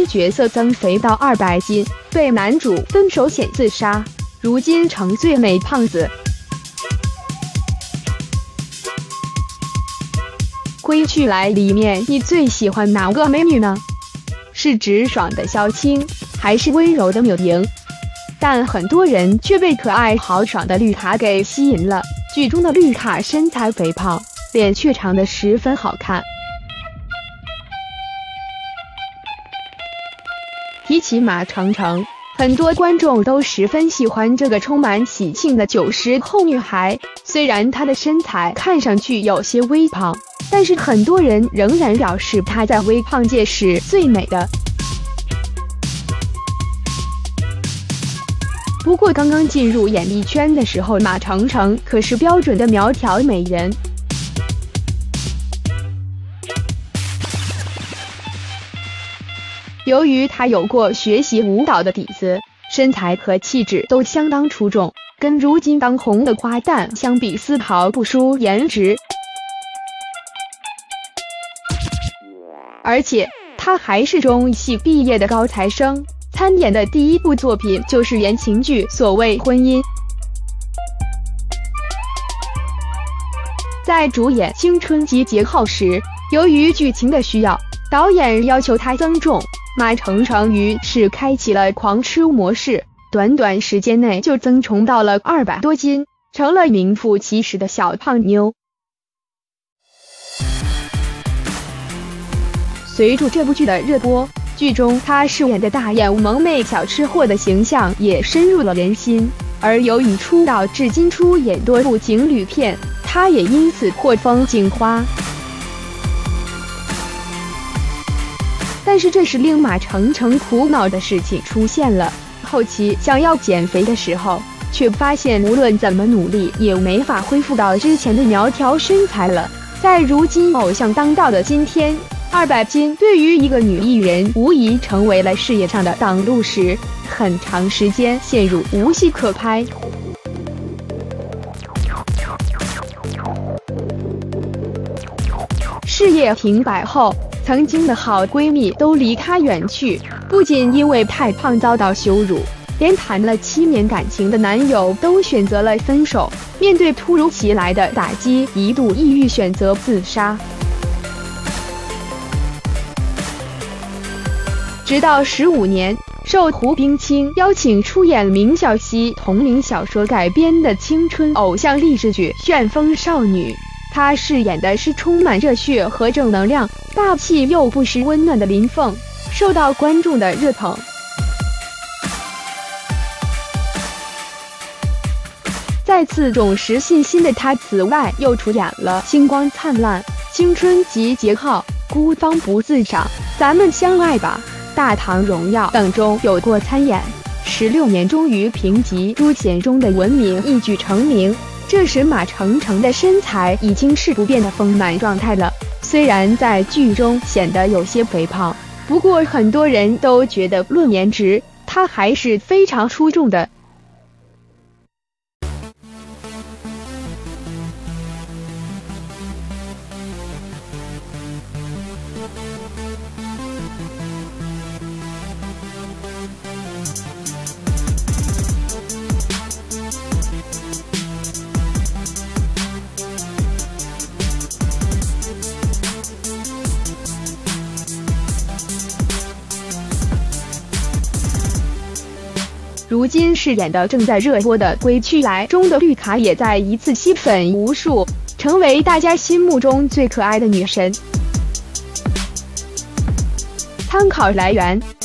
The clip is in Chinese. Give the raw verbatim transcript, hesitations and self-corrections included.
角色增肥到二百斤，被男主分手险自杀，如今成最美胖子。归去来里面，你最喜欢哪个美女呢？是直爽的萧青，还是温柔的柳莹？但很多人却被可爱豪爽的绿卡给吸引了。剧中的绿卡身材肥胖，脸却长得十分好看。提起马程程，很多观众都十分喜欢这个充满喜庆的九十后女孩。虽然她的身材看上去有些微胖，但是很多人仍然表示她在微胖界是最美的。不过刚刚进入演艺圈的时候，马程程可是标准的苗条美人。由于她有过学习舞蹈的底子，身材和气质都相当出众，跟如今当红的花旦相比，丝毫不输颜值。而且她还是中艺系毕业的高材生。参演的第一部作品就是言情剧《所谓婚姻》。在主演《青春集结号》时，由于剧情的需要，导演要求他增重，马程程于是开启了狂吃模式，短短时间内就增重到了二百多斤，成了名副其实的小胖妞。随着这部剧的热播，剧中她饰演的大眼萌妹小吃货的形象也深入了人心，而由于出道至今出演多部情侣片，她也因此颇风景花。但是这时令马程程苦恼的事情出现了，后期想要减肥的时候，却发现无论怎么努力也没法恢复到之前的苗条身材了。在如今偶像当道的今天，二百斤对于一个女艺人无疑成为了事业上的挡路石，很长时间陷入无戏可拍。事业停摆后，曾经的好闺蜜都离她远去，不仅因为太胖遭到羞辱，连谈了七年感情的男友都选择了分手。面对突如其来的打击，一度抑郁，选择自杀。直到十五年，受胡冰卿邀请出演明晓溪同名小说改编的青春偶像励志剧《旋风少女》，她饰演的是充满热血和正能量、霸气又不失温暖的林凤，受到观众的热捧。再次重拾信心的她，此外又出演了《星光灿烂》《青春集结号》《孤芳不自赏》《咱们相爱吧》《大唐荣耀》等中有过参演。十六年终于凭藉朱贤中的文明一举成名，这时马程程的身材已经是不变的丰满状态了。虽然在剧中显得有些肥胖，不过很多人都觉得论颜值，她还是非常出众的。如今饰演的正在热播的《归去来》中的绿卡也在一次吸粉无数，成为大家心目中最可爱的女神。参考来源：